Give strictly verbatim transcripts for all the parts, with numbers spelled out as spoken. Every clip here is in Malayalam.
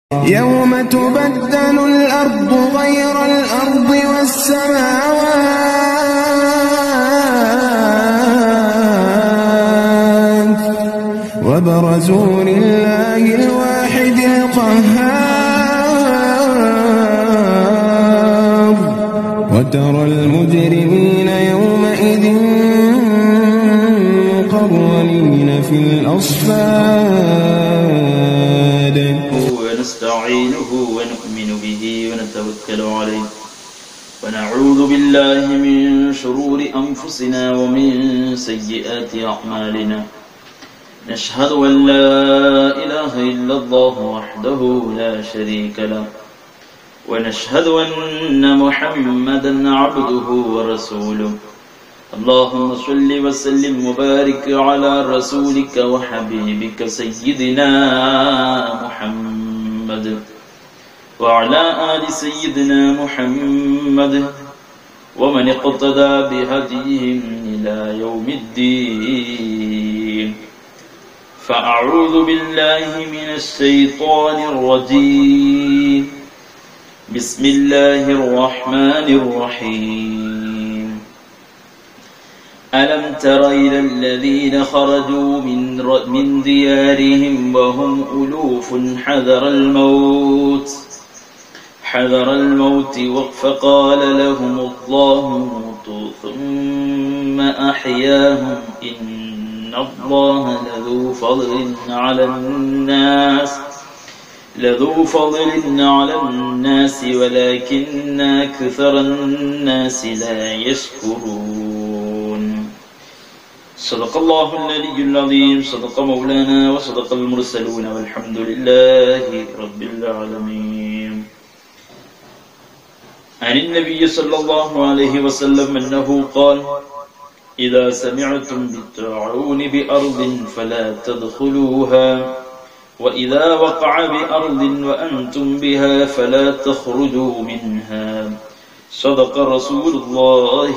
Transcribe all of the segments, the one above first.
يوم تبدل الأرض غير الأرض والسماوات وبرزوا لله الواحد القهار وترى المجرمين يومئذ مقرنين في الأصفاد ونستعينه ونؤمن به ونتوكل عليه ونعوذ بالله من شرور أنفسنا ومن سيئات أعمالنا نشهد أن لا إله إلا الله وحده لا شريك له ونشهد أن محمدا عبده ورسوله اللهم صل وسلم وبارك على رسولك وحبيبك سيدنا محمد وعلى آل سيدنا محمد ومن اقتدى بهديهم إلى يوم الدين فأعوذ بالله من الشيطان الرجيم بسم الله الرحمن الرحيم ألم تر إلى الذين خرجوا من من ديارهم وهم ألوف حذر الموت حذر الموت فقال لهم الله موتوا ثم أحياهم إن الله لذو فضل على الناس لذو فضل على الناس ولكن أكثر الناس لا يشكرون صدق الله العلي العظيم صدق مولانا وصدق المرسلون والحمد لله رب العالمين عن النبي صلى الله عليه وسلم أنه قال إذا سمعتم بالطاعون بأرض فلا تدخلوها وإذا وقع بأرض وأنتم بها فلا تخرجوا منها صدق رسول الله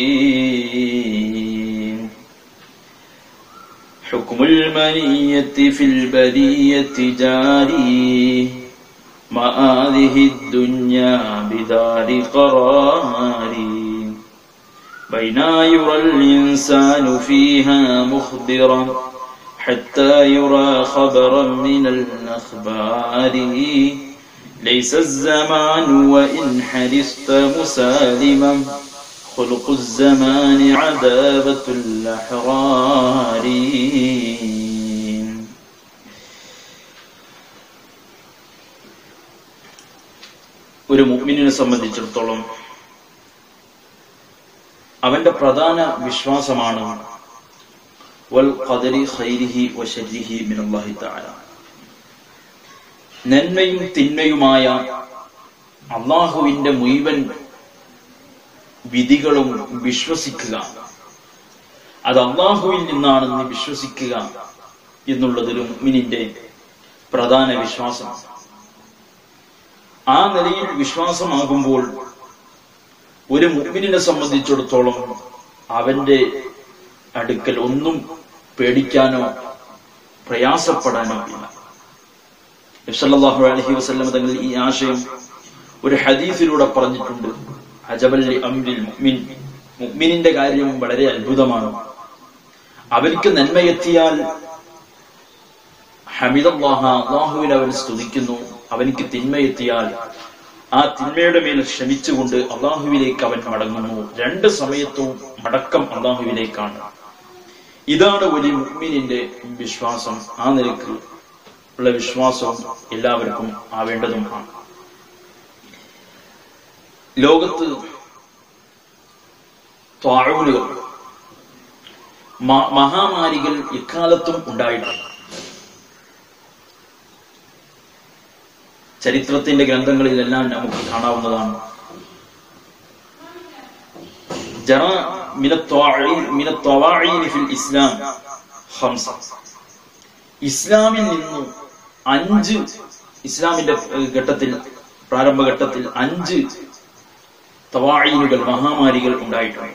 حكم المنية في البرية جاري ما هذه الدنيا بدار قراري بين يرى الإنسان فيها مخبرا حتى يرى خبرا من الأخبار ليس الزمان وإن حرصت مسالما خلق الزمان عذابة الأحرار ഒരു മുഅ്മിനിനെ സംബന്ധിച്ചിടത്തോളം അവന്റെ പ്രധാന വിശ്വാസമാണ് വൽ ഖദരി ഖൈരിഹി വശർരിഹി മിനല്ലാഹി തആല നന്മയും തിന്മയുമായ അല്ലാഹുവിന്റെ മുഴുവൻ വിധികളും വിശ്വസിക്കുക അത് അല്ലാഹുവിൽ നിന്നാണെന്ന് വിശ്വസിക്കുക എന്നുള്ളത് ഒരു മുഅ്മിനിന്റെ പ്രധാന വിശ്വാസമാണ്. ആ നിലയിൽ വിശ്വാസമാകുമ്പോൾ ഒരു മുഅ്മിനിനെ സംബന്ധിച്ചിടത്തോളം അവന്റെ അടുക്കൽ ഒന്നും പേടിക്കാനോ പ്രയാസപ്പെടാനോ ഇല്ല. നബി സല്ലല്ലാഹു അലൈഹി വസല്ലം തങ്ങൾ ഈ ആശയം ഒരു ഹദീസിലൂടെ പറഞ്ഞിട്ടുണ്ട്. അജബൽ ലി അംരിൽ മുഅ്മിൻ, മുഅ്മിനിന്റെ കാര്യം വളരെ അത്ഭുതമാണ്. അവർക്ക് നന്മയെത്തിയാൽ ഹമിദല്ലാഹ, അല്ലാഹുവിനെ അവൻ സ്തുതിക്കുന്നു. അവനിക്ക് തിന്മയെത്തിയാൽ ആ തിന്മയുടെ മേൽ ക്ഷമിച്ചുകൊണ്ട് അല്ലാഹുവിലേക്ക് അവൻ മടങ്ങുന്നു. രണ്ട് സമയത്തും മടക്കം അല്ലാഹുവിലേക്കാണ്. ഇതാണ് ഒരു മുഅ്മിനിന്റെ വിശ്വാസം. ആ നിലക്ക് ഉള്ള വിശ്വാസവും എല്ലാവർക്കും ആവേണ്ടതുമാണ്. ലോകത്ത് ത്വാഊനുകൾ, മഹാമാരികൾ ഇക്കാലത്തും ഉണ്ടായിട്ടുണ്ട്. ചരിത്രത്തിന്റെ ഗ്രന്ഥങ്ങളിലെല്ലാം നമുക്ക് കാണാവുന്നതാണ്. ജറ മിന ത്വവാഈൻ ഫിൽ ഇസ്ലാം ഖംസ, ഇസ്ലാമിൽ നിന്ന് അഞ്ച്, ഇസ്ലാമിന്റെ ഘട്ടത്തിൽ പ്രാരംഭഘട്ടത്തിൽ അഞ്ച് തവാഈനുകൾ, മഹാമാരികൾ ഉണ്ടായിട്ടുണ്ട്.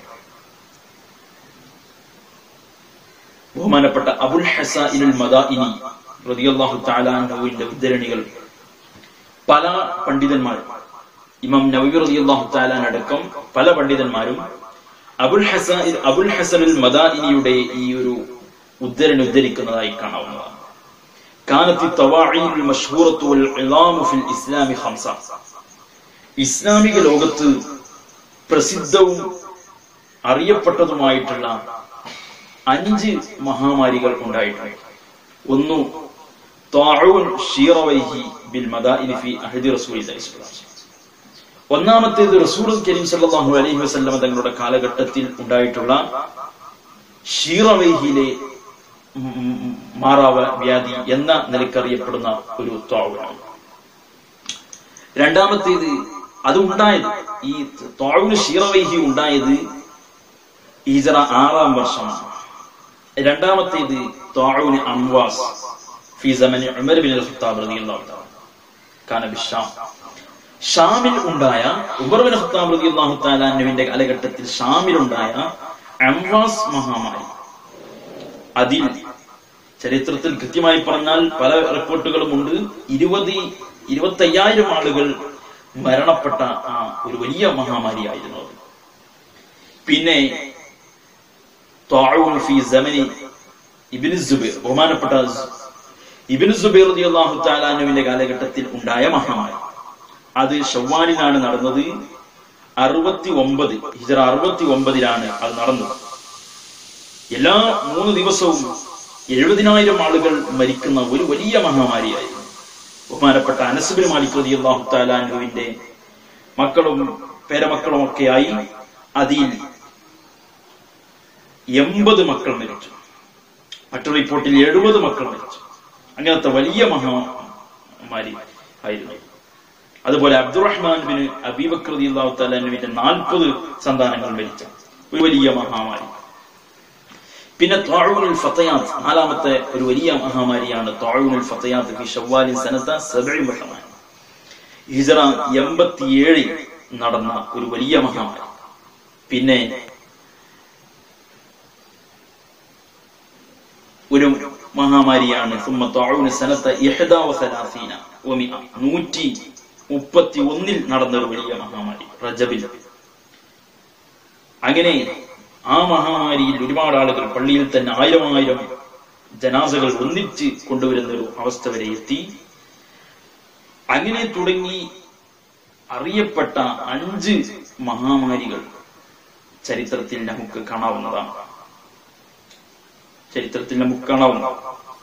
ബഹുമാനപ്പെട്ട അബുൽ ഹസാഇനുൽ മദാഇനി റളിയല്ലാഹു തആല അൻഹുവിന്റെ ഉദ്ധരണികൾ പല പണ്ഡിതന്മാരും, ഇമാം നവവി റളിയല്ലാഹു തആല അടക്കം പല പണ്ഡിതന്മാരും അബുൽ ഹസൻ അബുൽ ഹസനുൽ മദാഇനിയുടെ ഈ ഒരു ഉദ്ധരണി ഉദ്ധരിക്കുന്നതായി കാണാവുന്നതാണ്. കാനത്തി തവാഈൽ മശ്ഹൂറത്തു വൽ ഇളാമു ഫിൽ ഇസ്ലാമി ഖംസ. ഇസ്ലാമിക ലോകത്ത് പ്രസിദ്ധവും അറിയപ്പെട്ടതുമായിട്ടുള്ള അഞ്ച് മഹാമാരികൾ ഉണ്ടായിട്ടുണ്ട്. ഒന്ന് ത്വാഊൻ ഷീറവൈഹി ബിൽ മദാഇനി ഫി അഹദി റസൂലില്ലാഹി സ്വല്ലല്ലാഹു അലൈഹി വസല്ലം. ഒന്നാമത്തേത് റസൂൽ കരീം സല്ലല്ലാഹു അലൈഹി വസല്ലം തങ്ങളുടെ കാലഘട്ടത്തിൽ ഉണ്ടായിട്ടുള്ള ഷീറവൈഹിയിലെ മാറാവ വ്യാധി എന്ന നിലക്കറിയപ്പെടുന്ന ഒരു ത്വാഊനാണ്. രണ്ടാമത്തേത് അത് ഉണ്ടായത് ഈ ത്വാഊന് ഷീറവൈഹി ഉണ്ടായത് ഹിജ്റ ആറാം വർഷമാണ്. രണ്ടാമത്തേത് ത്വാഊന് അംവാസ് ഫി സമനി ഉമർ ബിൻ ഖത്താബ് റളിയല്ലാഹു തആല കാന ബിശ്ശാം. ഷാമിൽ ഉണ്ടായ ഉമർ ബിൻ ഖത്താബ് റളിയല്ലാഹു തആല അൻഹുവിന്റെ കാലഘട്ടത്തിൽ ഷാമിലുണ്ടായ അംവാസ് മഹാമാരി, അതിൽ ചരിത്രത്തിൽ കൃത്യമായി പറഞ്ഞാൽ പല റിപ്പോർട്ടുകളും ഉണ്ട്, ഇരുപത് ഇരുപത്തി അയ്യായിരം ആളുകൾ മരണപ്പെട്ട ആ ഒരു വലിയ മഹാമാരിയായിരുന്നു അത്. പിന്നെ ത്വാഊൻ ഫി സമനി ഇബ്നു സുബൈർ, ബഹുമാനപ്പെട്ട ഇബ്നു സുബൈർ റളിയല്ലാഹു തആല അൻഹുവിന്റെ കാലഘട്ടത്തിൽ ഉണ്ടായ മഹാമാരി, അത് ശവ്വാലിലാണ് നടന്നത്. അറുപത്തി ഒമ്പത് ഹിജ്റ അറുപത്തി ഒമ്പതിലാണ് അത് നടന്നത്. എല്ലാ മൂന്ന് ദിവസവും എഴുപതിനായിരം ആളുകൾ മരിക്കുന്ന ഒരു വലിയ മഹാമാരിയായിരുന്നു. ബഹുമാനപ്പെട്ട അനസ് ബിൻ മാലിക് റളിയല്ലാഹു തആല അൻഹുവിന്റെ മക്കളും പേരമക്കളും ഒക്കെയായി അതിൽ എൺപത് മക്കൾ മരിച്ചു. മറ്റൊരു റിപ്പോർട്ടിൽ എഴുപത് മക്കൾ മരിച്ചു. അങ്ങനത്തെ വലിയ മഹാമാരി ആയിരുന്നു. അതുപോലെ അബ്ദുറഹ്മാൻ ബിൻ അബീ ബക്കർ റളിയല്ലാഹു തആല അൻഹുവിന്റെ നാൽപ്പത് സന്താനങ്ങൾ മരിച്ച ഒരു വലിയ മഹാമാരി. പിന്നെ ത്വാഊനുൽ ഫതയാത്ത്, നാലാമത്തെ ഒരു വലിയ മഹാമാരിയാണ് ത്വാഊനുൽ ഫതയാത്ത് ഫി ശവ്വാലിൻ സനത സബഇ വസമാൻ. ഹിജ്റ എൺപത്തിയേഴിൽ നടന്ന ഒരു വലിയ മഹാമാരി. പിന്നെ ഒരു മഹാമാരിയാണ് സുമ്മ ത്വാഊന സനത ഇഹ്ദാ വസലാസീന വമിഅ, നൂറ്റി മുപ്പത്തി ഒന്നിൽ നടന്ന ഒരു വലിയ മഹാമാരി റജബിൽ. അങ്ങനെ ആ മഹാമാരിയിൽ ഒരുപാട് ആളുകൾ പള്ളിയിൽ തന്നെ ആയിരം ആയിരം ജനാസകൾ ഒന്നിച്ച് കൊണ്ടുവരുന്ന ഒരു അവസ്ഥ വരെ എത്തി. അങ്ങനെ തുടങ്ങി അറിയപ്പെട്ട അഞ്ച് മഹാമാരികൾ ചരിത്രത്തിൽ നമുക്ക് കാണാവുന്നതാണ്. ചരിത്രത്തിൽ നമുക്ക് കാണാവുന്നതാണ്.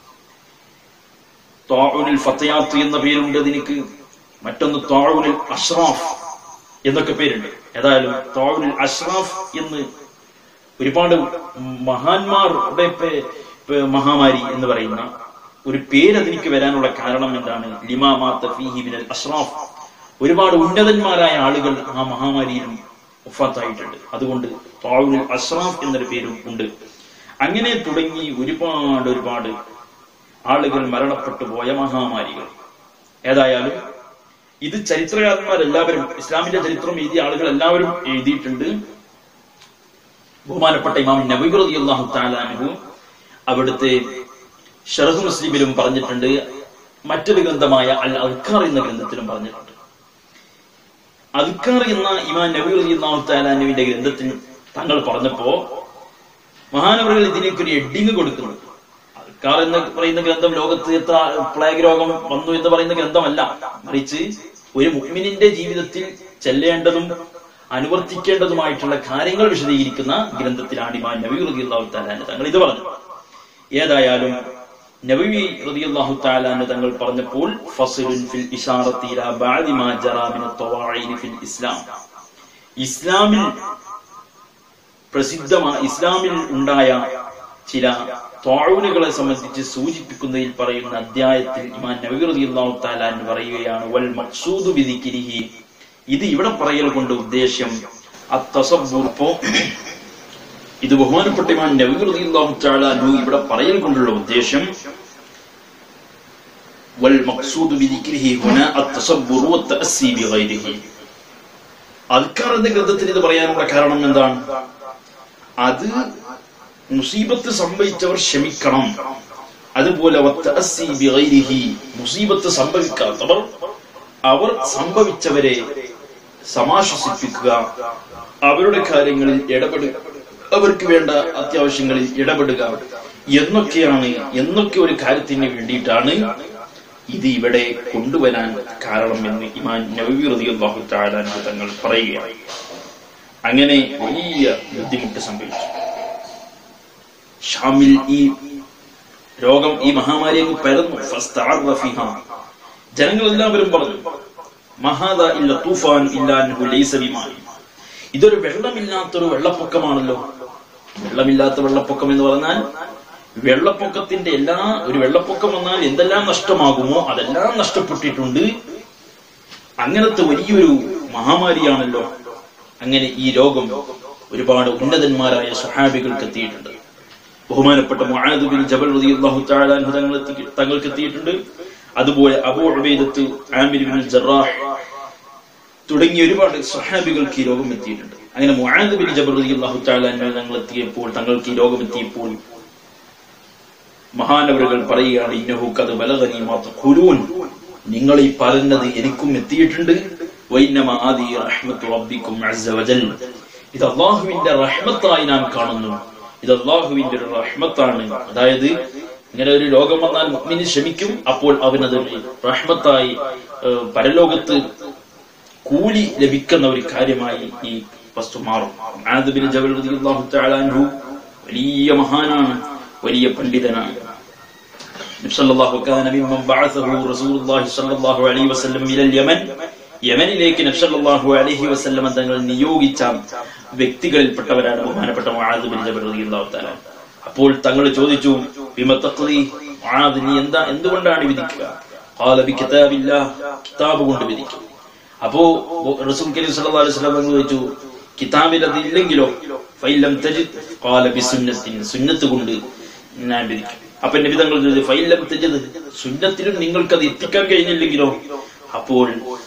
ത്വാഊനുൽ ഫതയാത്ത് എന്ന പേരുണ്ട് അതിനിക്ക്. മറ്റൊന്ന് ത്വാഊനുൽ അഷ്റാഫ് എന്നൊക്കെ പേരുണ്ട്. ഏതായാലും ത്വാഊനുൽ അഷ്റാഫ് എന്ന് ഒരുപാട് മഹാന്മാരുടെ മഹാമാരി എന്ന് പറയുന്ന ഒരു പേര് അതിലേക്ക് വരാനുള്ള കാരണം എന്താണ്? ലിമാ മാത ഫീഹി മിനൽ അഷ്റാഫ്, ഒരുപാട് ഉന്നതന്മാരായ ആളുകൾ ആ മഹാമാരിയിലും വഫാത്തായിട്ടുണ്ട്. അതുകൊണ്ട് ത്വാഊനുൽ അഷ്റാഫ് എന്നൊരു പേരും ഉണ്ട്. അങ്ങനെ തുടങ്ങി ഒരുപാട് ഒരുപാട് ആളുകൾ മരണപ്പെട്ടു പോയ മഹാമാരികൾ. ഏതായാലും ഇത് ചരിത്രകാരന്മാരെല്ലാവരും, ഇസ്ലാമിന്റെ ചരിത്രം എഴുതിയ ആളുകൾ എല്ലാവരും എഴുതിയിട്ടുണ്ട്. ബഹുമാനപ്പെട്ട ഇമാം നവവി റളിയല്ലാഹു തആല അൻഹു അവിടുത്തെ ശർഹ് മുസ്ലിമിലും പറഞ്ഞിട്ടുണ്ട്, മറ്റൊരു ഗ്രന്ഥമായ അൽ അദ്കാർ എന്ന ഗ്രന്ഥത്തിലും പറഞ്ഞിട്ടുണ്ട്. അദ്കാർ എന്ന ഇമാം നവവി റളിയല്ലാഹു തആല അൻഹുവിന്റെ ഗ്രന്ഥത്തിൽ തങ്ങൾ പറഞ്ഞപ്പോ മഹാനവറുകൾ ഇതിനേക്ക് ഒരു എഡിങ് കൊടുക്കുന്നുണ്ട്. അദ്കാർ എന്ന് പറയുന്ന ഗ്രന്ഥം ലോകത്ത് എത്ര പ്ലേഗ് രോഗം വന്നു എന്ന് പറയുന്ന ഗ്രന്ഥമല്ല, മറിച്ച് ഒരു മുഅ്മിനിന്റെ ജീവിതത്തിൽ ചെല്ലേണ്ടതും അനുവർത്തിക്കേണ്ടതുമായിട്ടുള്ള കാര്യങ്ങൾ വിശദീകരിക്കുന്ന ഗ്രന്ഥത്തിലാണ് ഇമാം നവവി റളിയല്ലാഹു തആല അൻഹു തങ്ങൾ ഇത് പറഞ്ഞു. ഏതായാലും നവവി റളിയല്ലാഹു തആല അൻഹു തങ്ങൾ പറഞ്ഞപ്പോൾ ഫസ്ലുൻ ഫിൽ ഇശാറത്തി ഇലാ ബഅദി മാ ജറാ മിൻ അത്വാഈൻ ഫിൽ ഇസ്ലാം, ഇസ്ലാമിൽ പ്രസിദ്ധമായ ഇസ്ലാമിൽ ഉണ്ടായ ചില ത്വാഊനുകളെ സംബന്ധിച്ച് സൂചിപ്പിക്കുന്നതിൽ പറയുന്ന അധ്യായത്തിൽ ഇമാം നവവി റളിയല്ലാഹു തആല അൻഹു പറയുകയാണ്, വൽ മഖ്സൂദു ബിദിക്രിഹി, ഇത് ഇവിടെ പറയൽ കൊണ്ട് ഉദ്ദേശ്യം അത്തസബ്ബുർ, ഇത് ബഹുമാനപ്പെട്ട ഇമാം നവവി റളിയല്ലാഹു തആല അൻഹു ഇവിടെ പറയൽ കൊണ്ടുള്ള ഉദ്ദേശ്യം വൽ മഖ്സൂദു ബിദിക്രിഹി ഹുനാ അത്തസബ്ബുർ വത്തഅസ്സി ബിഗൈരിഹി. അദ്കാർ എന്ന ഗ്രന്ഥത്തിൽ ഇത് പറയാനുള്ള കാരണം എന്താണ്? അത് മുസീബത്ത് സംഭവിച്ചവർ ക്ഷമിക്കണം, അതുപോലെ വത്തഅസ്സി ബിഗൈരിഹി, മുസീബത്ത് സംഭവിക്കാത്തവർ അവർ സംഭവിച്ചവരെ സമാശ്വസിപ്പിക്കുക, അവരുടെ കാര്യങ്ങളിൽ ഇടപെടുക, അവർക്ക് വേണ്ട അത്യാവശ്യങ്ങളിൽ ഇടപെടുക എന്നൊക്കെയാണ് എന്നൊക്കെ ഒരു കാര്യത്തിന് വേണ്ടിയിട്ടാണ് ഇത് ഇവിടെ കൊണ്ടുവരാൻ കാരണം എന്ന് ഇമാം നവവി റളിയല്ലാഹു തആല അൻഹു തങ്ങൾ പറയുകയാണ്. അങ്ങനെ വലിയ ബുദ്ധിമുട്ട് സംഭവിച്ചു. ഷാമിൽ ഈ രോഗം, ഈ മഹാമാരി അങ്ങ് പരന്നു. ഫസ്തഅറ ഫിഹാ, ജനങ്ങളെല്ലാവരും പറഞ്ഞു മഹാദാ ഇല്ല തൂഫാൻ ഇല്ലാ അൻഹു ലൈസ ബിമാഇ, ഇതൊരു വെള്ളമില്ലാത്തൊരു വെള്ളപ്പൊക്കമാണല്ലോ. വെള്ളമില്ലാത്ത വെള്ളപ്പൊക്കം എന്ന് പറഞ്ഞാൽ വെള്ളപ്പൊക്കത്തിന്റെ എല്ലാ, ഒരു വെള്ളപ്പൊക്കം വന്നാൽ എന്തെല്ലാം നഷ്ടമാകുമോ അതെല്ലാം നഷ്ടപ്പെട്ടിട്ടുണ്ട്. അങ്ങനത്തെ വലിയൊരു മഹാമാരിയാണല്ലോ. അങ്ങനെ ഈ രോഗം ഒരുപാട് ഉന്നതന്മാരായ സ്വഹാബികൾക്ക് എത്തിയിട്ടുണ്ട്. ബഹുമാനപ്പെട്ട മുആദ് ബിൻ ജബൽ റളിയല്ലാഹു തആല അൻഹു തങ്ങൾക്ക് എത്തിയിട്ടുണ്ട്. അതുപോലെ Abu Ubaidah, Amir bin Jarrah തുടങ്ങിയ ഒരുപാട് സ്വഹാബികൾക്ക് ഈ രോഗം എത്തിയിട്ടുണ്ട്. അങ്ങനെ മുആദ് ബിൻ ജബൽ റളിയല്ലാഹു തആല അൻഹു തങ്ങൾ എത്തിയപ്പോൾ, തങ്ങൾക്ക് ഈ രോഗം എത്തിയപ്പോൾ മഹാനവറുകൾ പറയുകയാണ്, ഇന്നഹു ഖദ് ബലഗനി മാ തഖൂലൂൻ, നിങ്ങൾ ഈ പറയുന്നത് എനിക്കും എത്തിയിട്ടുണ്ട്. വഇന്നമാ ആദി റഹ്മത്തു റബ്ബിക്കും അസ്സ വജൽ, ഇത് അല്ലാഹുവിന്റെ റഹ്മത്തായി ഞാൻ കാണുന്നു. ഇത് അല്ലാഹുവിന്റെ ഒരു റഹ്മത്താണ്. അതായത് ഇങ്ങനെ ഒരു രോഗം വന്നാൽ മുഅ്മിന് ക്ഷമിക്കും, അപ്പോൾ അവനത് റഹ്മത്തായി പരലോകത്ത് കൂലി ലഭിക്കുന്ന ഒരു കാര്യമായി ഈ വസ്തു മാറും. മുആദ് ബിൻ ജബൽ റളിയല്ലാഹു തആല അൻഹു വലിയ മഹാനാണ്, വലിയ പണ്ഡിതനാണ്. നബി സല്ലല്ലാഹു കാന മിമ്മൻ ബഅസഹു റസൂലുള്ളാഹി സ്വല്ലല്ലാഹു അലൈഹി വസല്ലം ഇലൽ യമൻ, യമനിലേക്ക് നബി സല്ലല്ലാഹു അലൈഹി വസല്ലം തങ്ങൾ നിയോഗിച്ച വ്യക്തികളിൽപ്പെട്ടവരാണ് ബഹുമാനപ്പെട്ട മുആദ് ബിൻ ജബൽ റളിയല്ലാഹു തആല. അപ്പോൾ തങ്ങൾ ചോദിച്ചു, ബിമ തഖ്ലി, മുആദ് നീ എന്താ എന്തുകൊണ്ടാണ് വിധിക്കുക? ഖാല ബി കിതാബില്ലാഹ്, കിതാബ് കൊണ്ട് വിധിക്കും. അപ്പോ റസൂൽ കരീം സല്ലല്ലാഹു അലൈഹി വസല്ലം ചോദിച്ചു, കിതാബിൽ അത് ഇല്ലെങ്കിലോ? ഫൈലം തജിദ് ഖാല ബി സുന്നത്തിൻ, സുന്നത്ത് കൊണ്ട് ഞാൻ വിധിക്കും. അപ്പൊ നബി തങ്ങൾ ചോദിച്ചു, ഫൈലം തജിദ്, സുന്നത്തിലും നിങ്ങൾക്കത് എത്തിക്കാൻ കഴിഞ്ഞില്ലെങ്കിലോ? അപ്പോൾ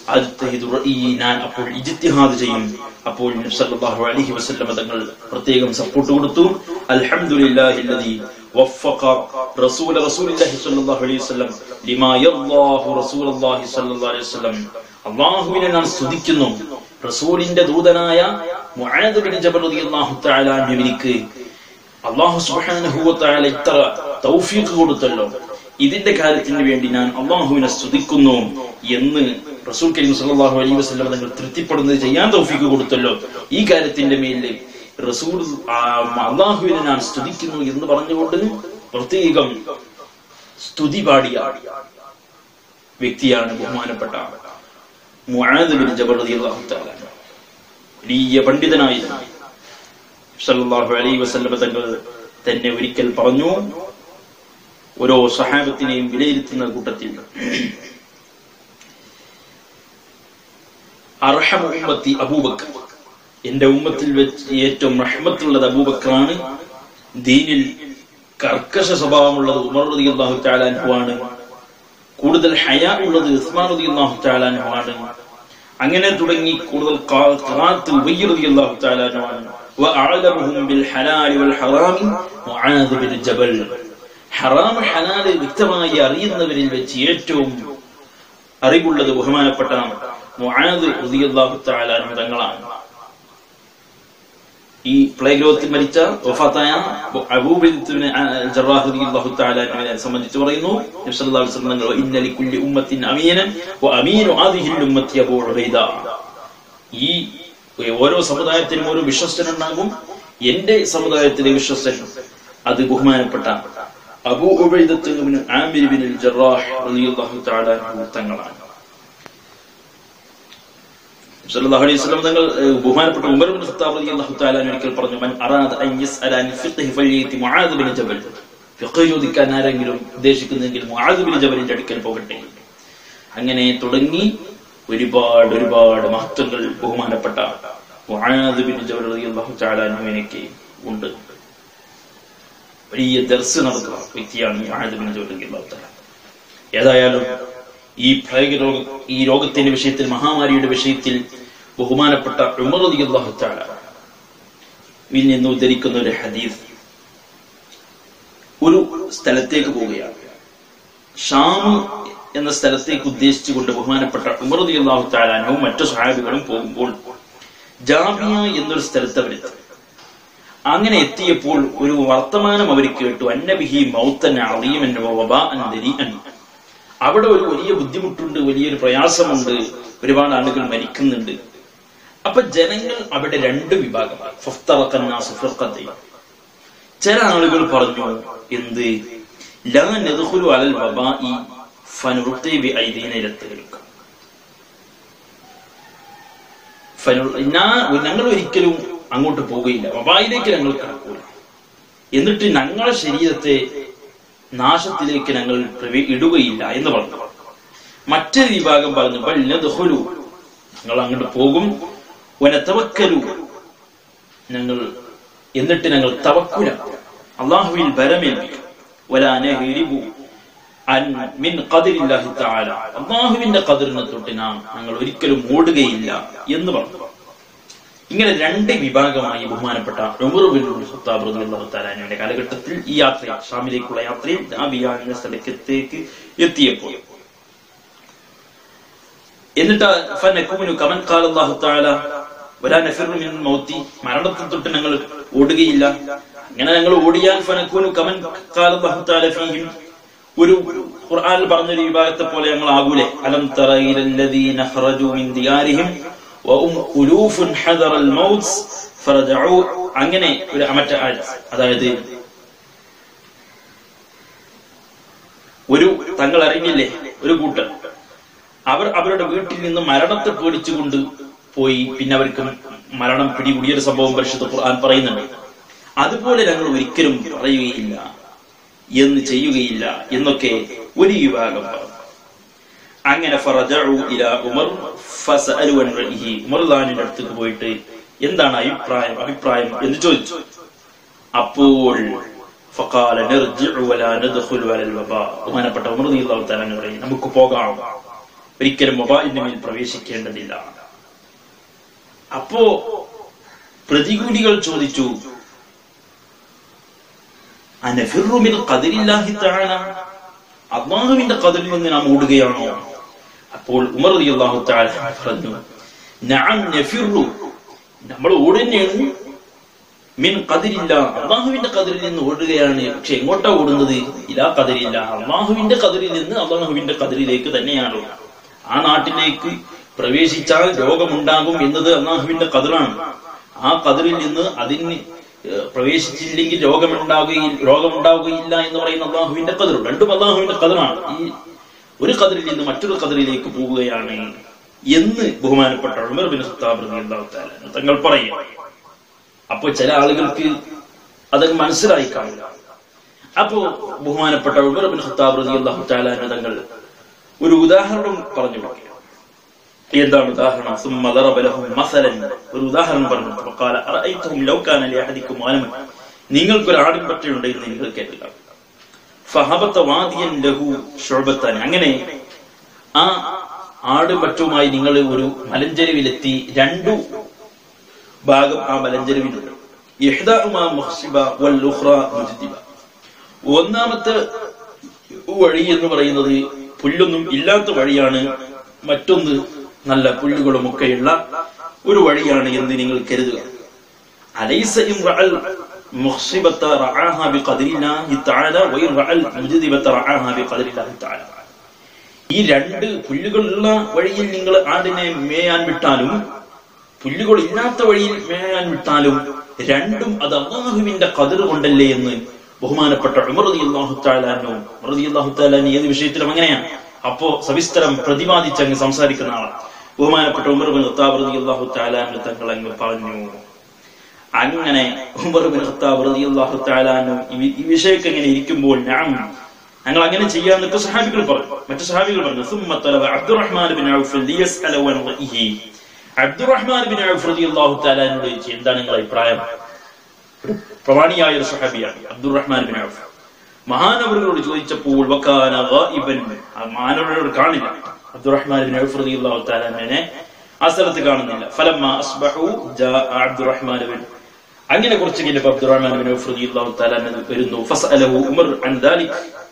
ഞാൻ അപ്പോൾ ഇജ്തിഹാദ് ചെയ്യും. അപ്പോൾ നബി സല്ലല്ലാഹു അലൈഹി വസല്ലം തങ്ങൾ പ്രത്യേകം സപ്പോർട്ട് കൊടുത്തു. അൽഹംദുലില്ലാഹില്ലദീ വഫഖ റസൂല റസൂലുള്ളാഹി സ്വല്ലല്ലാഹു അലൈഹി വസല്ലം ലിമാ യല്ലാഹു റസൂലുള്ളാഹി സ്വല്ലല്ലാഹു അലൈഹി വസല്ലം, അല്ലാഹുവിനെ ഞാൻ സ്തുതിക്കുന്നു, റസൂലിന്റെ ദൂതനായ മുആദ് ബിൻ ജബൽ റളിയല്ലാഹു തആല അൻഹുവിനിക്ക് അല്ലാഹു സുബ്ഹാനഹു വ തആല ഇത്ര തൗഫീഖ് കൊടുത്തല്ലോ, ഇതിന്റെ കാര്യത്തിന് വേണ്ടി ഞാൻ അല്ലാഹുവിനെ സ്തുതിക്കുന്നു എന്ന് റസൂൽ കരീം സല്ലല്ലാഹു അലൈഹി വസല്ലം തങ്ങൾ തൃപ്തിപ്പെടുന്നത് ചെയ്യാൻ തൗഫീഖ് കൊടുത്തല്ലോ. ഈ കാര്യത്തിന്റെ മേലിൽ റസൂൽ അല്ലാഹുവിനെ ഞാൻ സ്തുതിക്കുന്നു എന്ന് പറഞ്ഞുകൊണ്ട് പ്രത്യേകം സ്തുതി പാടിയ വ്യക്തിയാണ് ബഹുമാനപ്പെട്ട മുആദ് ബിൻ ജബൽ റളിയല്ലാഹു തആല. വലിയ പണ്ഡിതനായിരുന്നു. സല്ലല്ലാഹു അലൈഹി വസല്ലം തങ്ങൾ തന്നെ ഒരിക്കൽ പറഞ്ഞു, ഓരോ സഹാബത്തിനെയും വിലയിരുത്തുന്ന കൂട്ടത്തിൽ അർഹമു ഉമ്മത്തി അബൂബക്കർ, എന്റെ ഉമ്മത്തിൽ വെച്ച് ഏറ്റവും റഹ്മത്തുള്ളത് അബൂബക്കറാണ്. ദീനിൽ കർക്കശ സ്വഭാവമുള്ളത് ഉമർ റളിയല്ലാഹു തആല അൻഹു ആണ്. കൂടുതൽ ഹയാ ഉള്ളത് ഉസ്മാൻ റളിയല്ലാഹു തആല അൻഹു ആണ്. അങ്ങനെ തുടങ്ങി കൂടുതൽ ഖറാഅത്ത് ഉബൈ റളിയല്ലാഹു തആല അൻഹു ആണ്. വഅഅലമുഹും ബിൽ ഹലാലി വൽ ഹറാമി മുആദ് ബിൻ ജബൽ, ഹറാം ഹലാൽ വ്യക്തമായി അറിയുന്നവരിൽ വെച്ച് ഏറ്റവും അറിവുള്ളത് ബഹുമാനപ്പെട്ട മുആദ് റളിയല്ലാഹു തആല അൻഹു തങ്ങളാണ്. ഈ പ്ലേഗ് രോഗത്തിൽ മരിച്ച വഫാത്തായ അബൂ ബിൻ ജറാഹ് റളിയല്ലാഹു തആല അൻഹുവിനെ സംബന്ധിച്ച് പറയുന്നു, നബി സല്ലല്ലാഹു അലൈഹി വസല്ലം തങ്ങൾ ഇന്ന ലികുല്ലി ഉമ്മത്തിൻ അമീനൻ വ അമീനു ഹാദിഹിൽ ഉമ്മത്തി അബൂ ഉബൈദ, ഈ ഓരോ സമുദായത്തിനും ഓരോ വിശ്വസ്തനുണ്ടാകും, എന്റെ സമുദായത്തിലെ വിശ്വസ്തൻ അത് ബഹുമാനപ്പെട്ട Abu Ubaidah ibn Amir bin Jarrah റളിയല്ലാഹു തആല അൻഹു തങ്ങളാണ്. സല്ലല്ലാഹു അലൈഹി വസല്ലം തങ്ങൾ ബഹുമാനപ്പെട്ട ഉമർ ഇബ്നു ഖത്താബ് റളിയല്ലാഹു തആല ഒരിക്കൽ പറഞ്ഞു, മൻ അറാദ അൻ യസ്അല അൻ ഫിഖ്ഹി ഫലിയതി മുആദ് ബിൻ ജബൽ, ഫിഖ് ചോദിക്കാൻ ആരെങ്കിലും ഉദ്ദേശിക്കുന്നെങ്കിൽ മുആദ് ബിൻ ജബലിന്റെ അടുക്കൽ പോകട്ടെ. അങ്ങനെ തുടങ്ങി ഒരുപാട് ഒരുപാട് മഹത്വങ്ങൾ ബഹുമാനപ്പെട്ട മുആദ് ബിൻ ജബൽ റളിയല്ലാഹു തആല അൻഹുവിനൊക്കെ ഉണ്ട്. വലിയ ദർസ് നടത്തുന്ന വ്യക്തിയാണ് മുആദ് ബിൻ ജബൽ റളിയല്ലാഹു തആല. ഏതായാലും ഈ പ്ലേഗ് രോഗ ഈ രോഗത്തിന്റെ വിഷയത്തിൽ, മഹാമാരിയുടെ വിഷയത്തിൽ ബഹുമാനപ്പെട്ട ഉമർ റളിയല്ലാഹു തആല ഇതിൽ നിന്ന് ഉദ്ധരിക്കുന്ന ഒരു ഹദീസ്, ഒരു സ്ഥലത്തേക്ക് പോവുകയാണ്. ഷാം എന്ന സ്ഥലത്തേക്ക് ഉദ്ദേശിച്ചുകൊണ്ട് ബഹുമാനപ്പെട്ട ഉമർ റളിയല്ലാഹു തആല അൻഹുവും മറ്റു സ്വഹാബികളും പോകുമ്പോൾ ജാബിയ എന്നൊരു സ്ഥലത്ത് അവരെത്തി. അങ്ങനെ എത്തിയപ്പോൾ ഒരു വർത്തമാനം അവർ കേട്ടു. അന്നബിഹി മൗതൻ അളീമൻ വവബാഅൻ ദരീഅൻ. അവിടെ ഒരു വലിയ ബുദ്ധിമുട്ടുണ്ട്, വലിയൊരു പ്രയാസമുണ്ട്, ഒരുപാട് ആളുകൾ മരിക്കുന്നുണ്ട്. അപ്പൊ ജനങ്ങൾ അവിടെ രണ്ട് വിഭാഗമാണ്. ഫഫ്തറഖന്നാസു ഫിർഖത്തൈൻ. ചില ആളുകൾ പറഞ്ഞു, എന്ത് ലാ നദ്ഖുലു അലൽ വബാഇ ഫനുർതി ബിഐദീന ഇലത്തഹ്ലുക. ഞങ്ങൾ ഒരിക്കലും അങ്ങോട്ട് പോവുകയില്ല, വബായിലേക്ക് ഞങ്ങൾ കടക്കൂല, എന്നിട്ട് ഞങ്ങളുടെ ശരീരത്തെ നാശത്തിലേക്ക് ഞങ്ങൾ ഇടുകയില്ല എന്ന് പറഞ്ഞു. മറ്റൊരു വിഭാഗം പറഞ്ഞു, ബൽ നദ്ഖുലു, ഞങ്ങൾ അങ്ങോട്ട് പോകും, വനതവക്കലു, ഞങ്ങൾ എന്നിട്ട് ഞങ്ങൾ തവക്കുല, അല്ലാഹുവിൽ ബരമേൽപ്പിക്കും, വലാ നഹരിബു അൻ മിൻ ഖദരില്ലാഹി തആല, അല്ലാഹുവിന്റെ ഖദറിനെ തൊട്ട് നാം ഞങ്ങൾ ഒരിക്കലും ഓടുകയില്ല എന്ന് പറഞ്ഞു. ഇങ്ങനെ രണ്ട് വിഭാഗമായി ബഹുമാനപ്പെട്ട ഉമർ ബിൻ ഖത്താബ് റളിയല്ലാഹു തആല അൻഹുവിന്റെ കാലഘട്ടത്തിൽ ഈ യാത്ര, ഷാമിലേക്കുള്ള യാത്രയിൽ ജാബിയ എന്ന സ്ഥലത്തേക്ക് എത്തിയപ്പോൾ എന്നിട്ട് ഫനകുനു കമൻ ഖാല അല്ലാഹു തആല വലാ നഫിറു മിൻ മൗതി, മരണത്തെ തൊട്ട് ഞങ്ങൾ ഓടുകയില്ല. അങ്ങനെ ഞങ്ങൾ ഓടിയാൽ ഫനകുനു കമൻ ഖാല അല്ലാഹു തആല ഫീഹിം, ഒരു ഖുർആനിൽ പറഞ്ഞൊരു വിഭാഗത്തെ പോലെ ഞങ്ങൾ ആകൂലേ. അലം തറ ഇലല്ലദീന ഖറജു മിൻ ദിയാരിഹിം വഹും ഖുലൂഫുൻ ഹദറൽ മൗത്ത് ഫറജഉ. അങ്ങനെ ഒരു മറ്റ ആയത്ത്, അതായത് ഒരു തങ്ങൾ അറിഞ്ഞില്ലേ ഒരു കൂട്ടർ, അവർ അവരുടെ വീട്ടിൽ നിന്ന് മരണത്തെ പേടിച്ചുകൊണ്ട് പോയി, പിന്നെ അവർക്ക് മരണം പിടികൂടിയൊരു സംഭവം പരിശുദ്ധ ഖുർആൻ പറയുന്നുണ്ട്. അതുപോലെ ഞങ്ങൾ ഒരിക്കലും പറയുകയില്ല എന്ന് ചെയ്യുകയില്ല എന്നൊക്കെ ഒരു വിഭാഗം പറഞ്ഞു. അങ്ങനെ ഫറജഉ ഇലാ ഉമർ ഫസഅലു അൻ റഅയിഹി, ഉമർ ലാനിന്റെ അടുത്തേക്ക് പോയിട്ട് എന്താണ് അഭിപ്രായം അഭിപ്രായം എന്ന് ചോദിച്ചു. അപ്പോൾ ഫഖാല നർജിഉ വലാ നദ്ഖുലു അലൽ വബാ, ബഹുമാനപ്പെട്ട ഉമർ റളിയല്ലാഹു തആല പറയും, നമുക്ക് പോകാം, ഒരിക്കലും വബാഇന്റെ മേൽ പ്രവേശിക്കേണ്ടതില്ല. അപ്പോ പ്രതികൂലികൾ ചോദിച്ചു, അനഫിറു മിൻ ഖദരില്ലാഹി തആല, അല്ലാഹുവിന്റെ ഖദറിൽ നിന്ന് നാം ഓടുകയാണോ? അപ്പോൾ ഉമർ റളിയല്ലാഹു തആല പറഞ്ഞു, നഅം നഫിറു, നമ്മൾ ഓടുകയാണ്, മിൻ ഖദരില്ലാ, അല്ലാഹുവിന്റെ ഖദറിൽ നിന്ന് ഓടുകയാണ്. പക്ഷെ എങ്ങോട്ടാ ഓടുന്നത്? ഇലാ ഖദരില്ലാ, അല്ലാഹുവിന്റെ ഖദറിൽ നിന്ന് അല്ലാഹുവിന്റെ ഖദറിലേക്ക് തന്നെയാണ്. ആ നാട്ടിലേക്ക് പ്രവേശിച്ചാൽ രോഗമുണ്ടാകും എന്നത് അല്ലാഹുവിന്റെ ഖദറാണ്. ആ ഖദറിൽ നിന്ന് അതിന് പ്രവേശിച്ചില്ലെങ്കിൽ രോഗമുണ്ടാകുകയില്ല രോഗമുണ്ടാവുകയില്ല എന്ന് പറയുന്ന അല്ലാഹുവിന്റെ ഖദർ. രണ്ടും അല്ലാഹുവിന്റെ ഖദറാണ്. ഈ ഒരു ഖദറിൽ നിന്ന് മറ്റൊരു ഖദറിലേക്ക് പോവുകയാണ് എന്ന് ബഹുമാനപ്പെട്ട ഉമർ ബിൻ ഖത്താബ് റളിയല്ലാഹു തആല തങ്ങൾ പറയും. അപ്പൊ ചില ആളുകൾക്ക് അത് മനസ്സിലായി കാണില്ല. അപ്പോ ബഹുമാനപ്പെട്ട ഉമർ ബിൻ ഖത്താബ് റളിയല്ലാഹു തആല തങ്ങൾ ഒരു ഉദാഹരണം പറഞ്ഞു. എന്താണ് ഉദാഹരണം? സുമ്മ ദറബ ലഹും മസലൻ, ഒരു ഉദാഹരണം പറഞ്ഞു. ഫഖാല അറഅയ്തും ലൗ കാന ലിഅഹദികും ആലമൻ, നിങ്ങൾക്കൊരു ആടിൻപറ്റയുണ്ടെന്ന് നിങ്ങൾ കേട്ടില്ല. ഫഹബത വാദിയൻ ലഹു ശുഅബതൻ, അങ്ങനെ ആ ആടുപറ്റുമായി നിങ്ങൾ ഒരു മലഞ്ചെരുവിലെത്തി. രണ്ടു ഭാഗം ആ മലഞ്ചെരുവിലുണ്ട്. ഇഹ്ദാഉമാ മുഖ്സിബ വൽ ഉഖ്റാ മുജ്ദിബ, ഒന്നാമത്തെ വഴി എന്ന് പറയുന്നത് പുല്ലൊന്നും ഇല്ലാത്ത വഴിയാണ്, മറ്റൊന്ന് നല്ല പുല്ലുകളും ഒക്കെയുള്ള ഒരു വഴിയാണ് എന്ന് നിങ്ങൾ കരുതുക. അലൈസ ഇംറഅൽ മുഖ്സിബത റഅഹ ബിഖദരില്ലാഹി തആല വഇൻ റഅൽ മുജ്ദിബത റഅഹ ബിഖദരില്ലാഹി തആല, ഈ രണ്ട് പുല്ലുകളുള്ള വഴിയിൽ നിങ്ങൾ ആടിനെ മേയാൻ വിട്ടാലും പുല്ലുകൾ ഇല്ലാത്ത വഴിയിൽ മേയാൻ വിട്ടാലും രണ്ടും അത് അല്ലാഹുവിന്റെ ഖദർ കൊണ്ടല്ലേ എന്ന് ബഹുമാനപ്പെട്ട ഉമർ റളിയല്ലാഹു തആല അൻഹു റളിയല്ലാഹു തആല ഏത് വിഷയത്തിലും അങ്ങനെയാണ്. അപ്പോ സവിസ്തരം പ്രതിപാദിച്ച് അങ്ങ് സംസാരിക്കുന്ന ആളാണ് ബഹുമാനപ്പെട്ട ഉമർ ബിൻ ഖത്താബ് റളിയല്ലാഹു തആല അൻഹു തങ്ങൾ അങ്ങ് പറഞ്ഞു. അങ്ങനെ ഉമർ ബിൻ ഖത്താബ് റളിയല്ലാഹു തആല അൻഹു ഈ വിഷയമൊക്കെ ഇങ്ങനെ ഇരിക്കുമ്പോൾ ഞാൻ ഞങ്ങൾ അങ്ങനെ ചെയ്യാന്നൊക്കെ സഹാബികൾ പറഞ്ഞു. മറ്റു സഹാബികൾ പറഞ്ഞു, സുമ്മ തലബ അബ്ദുറഹ്മാൻ ബിൻ ഔഫ് ലിയസ്അല അൻ റഅയിഹി, അബ്ദുറഹ്മാൻ ബിൻ ഔഫ് റളിയല്ലാഹു തആല അൻഹു ചോദിച്ചു, എന്താണ് നിങ്ങളുടെ അഭിപ്രായം? പ്രമാണിയായ ഒരു സഹാബിയാണ് അബ്ദുറഹ്മാൻ ബിൻ ഔഫ്. മഹാനവറുകളോട് ചോദിച്ചപ്പോൾ വകാന ഗായിബൻ, ആ മഹാനവറുകളോട് കാണില്ല, അബ്ദുറഹ്മാൻ ബിൻ ഔഫ് റളിയല്ലാഹു തആല അൻഹുവിനെ ആ സ്ഥലത്ത് കാണുന്നില്ല. ഫലമ്മ അസ്ബഹു ജാഅ അബ്ദുറഹ്മാൻ ബിൻ, അങ്ങനെ കുറച്ച് കഴിഞ്ഞപ്പോൾ അബ്ദുറഹ്മാൻ ബിൻ ഔഫ് റളിയല്ലാഹു തആല അൻഹു വരുന്നു. ഫസഅലഹു ഉമർ അൻ ദാലിക്,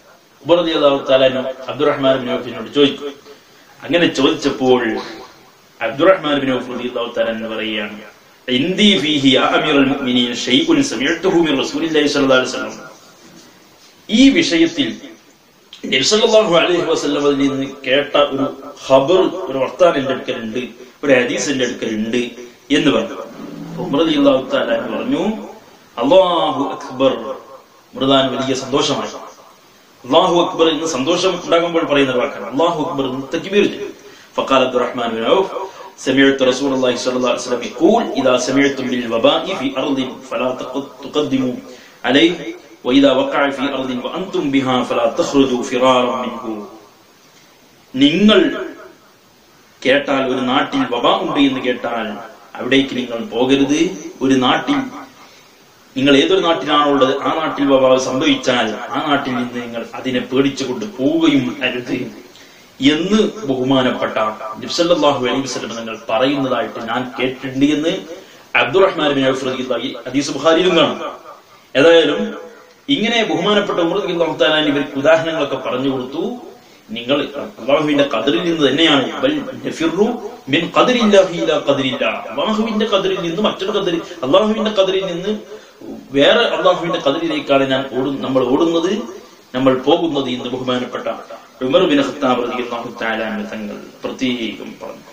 ഉമർ റളിയല്ലാഹു തആല അബ്ദുറഹ്മാൻ ഇബ്നു ഔഫിനോട് ചോദിച്ചു. അങ്ങനെ ചോദിച്ചപ്പോൾ അബ്ദുറഹ്മാൻ ഇബ്നു ഔഫ് റളിയല്ലാഹു തആല പറയുകയാണ്, ഇന്ദി ഫീഹി യാ അമീറുൽ മുഅ്മിനീൻ ശൈഉൻ സമിഅ്തുഹു മിൻ റസൂലില്ലാഹി സ്വല്ലല്ലാഹു അലൈഹി വസല്ലം. ഈ വിഷയത്തിൽ നബി സല്ലല്ലാഹു അലൈഹി വസല്ലമയിൽ നിന്ന് കേട്ട ഒരു ഖബർ, ഒരു വർത്താനം എന്റെ അടുക്കലുണ്ട്, ഒരു ഹദീസ് എന്റെ അടുക്കലുണ്ട് എന്ന് പറഞ്ഞു. ഉമർ റളിയല്ലാഹു തആല പറഞ്ഞു, അല്ലാഹു അക്ബർ. മൃദാൻ വലിയ സന്തോഷമായി. അല്ലാഹു അക്ബർ എന്ന് സന്തോഷം ഉണ്ടാകുമ്പോൾ പറയുന്ന വാക്കാണ് അല്ലാഹു അക്ബർ എന്ന് തക്ബീർ ചെയ്തു. فقال عبد الرحمن بن عوف سمعت رسول الله صلى الله عليه وسلم يقول إذا سمعتم بالوباء في أرض فلا تقدموا عليه وإذا وقع في أرض وأنتم بها فلا تخرجوا فرارا منه. നിങ്ങൾ കേട്ടാൽ ഒരു നാട്ടിൽ വബ ഉണ്ട് എന്ന് കേട്ടാൽ അവിടേക്ക് നിങ്ങൾ പോകരുത്. ഒരു നാട്ടിൽ നിങ്ങൾ ഏതൊരു നാട്ടിലാണോ ഉള്ളത് ആ നാട്ടിൽ വബ സംഭവിച്ചാൽ ആ നാട്ടിൽ നിന്ന് നിങ്ങൾ അതിനെ പേടിച്ചുകൊണ്ട് പോവുകയും അരുത് എന്ന് ബഹുമാനപ്പെട്ട നബി സല്ലല്ലാഹു അലൈഹി വസല്ലം നിങ്ങൾ പറയുന്നതായിട്ട് ഞാൻ കേട്ടിട്ടുണ്ട് എന്ന് അബ്ദുറഹ്മാൻ ഇബ്നു ഔഫ് റളിയല്ലാഹു ഹദീസ് ബുഖാരിയിലും കാണാം. ഏതായാലും ഇങ്ങനെ ബഹുമാനപ്പെട്ട ഉമർ റളിയല്ലാഹു തആല ഇവർക്ക് ഉദാഹരണങ്ങളൊക്കെ പറഞ്ഞു കൊടുത്തു. നിങ്ങൾ അല്ലാഹുവിന്റെ ഖദറിൽ നിന്ന് തന്നെയാണ്, ബൽ നഫിറു മിൻ ഖദരില്ലാഹി ഇലാ ഖദരില്ലാഹ്. അല്ലാഹുവിന്റെ ഖദറിൽ നിന്ന് മറ്റൊരു ഖദർ, അല്ലാഹുവിന്റെ ഖദറിൽ നിന്ന് വേറെ അല്ലാഹുവിന്റെ ഖദറിലേക്കാണ് ഞാൻ ഓടും നമ്മൾ ഓടുന്നത്, നമ്മൾ പോകുന്നത് എന്ന് ബഹുമാനപ്പെട്ട ഉമർ ബിൻ ഖത്താബ് റളിയല്ലാഹു തആല അൻഹു തങ്ങൾ പ്രത്യേകം പറഞ്ഞു.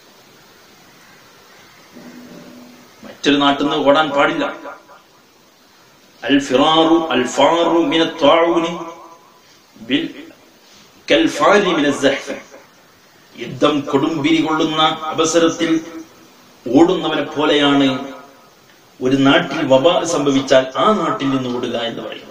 മറ്റൊരു നാട്ടിൽ നിന്ന് ഓടാൻ പാടില്ല. അൽ ഫിറാറു അൽ ഫാറു മിന ത്വാഊനി ബിൽ കൽ ഫാരി മിന സഹ്ഫ്. യുദ്ധം കൊടുമ്പിരി കൊള്ളുന്ന അവസരത്തിൽ ഓടുന്നവനെ പോലെയാണ് ഒരു നാട്ടിൽ വബ സംഭവിച്ചാൽ ആ നാട്ടിൽ നിന്ന് ഓടുക എന്ന് പറയുന്നത്.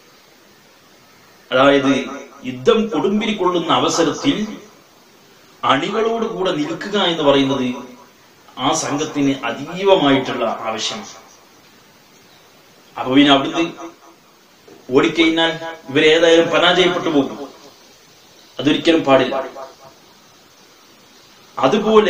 അതായത് യുദ്ധം കൊടുമ്പിരി കൊള്ളുന്ന അവസരത്തിൽ അണികളോട് കൂടെ നിൽക്കുക എന്ന് പറയുന്നത് ആ സംഘത്തിന് അതീവമായിട്ടുള്ള ആവശ്യമാണ്. അപ്പൊ പിന്നെ അവിടുന്ന് ഓടിക്കഴിഞ്ഞാൽ ഇവരേതായാലും പരാജയപ്പെട്ടു പോകും. അതൊരിക്കലും പാടില്ല. അതുപോലെ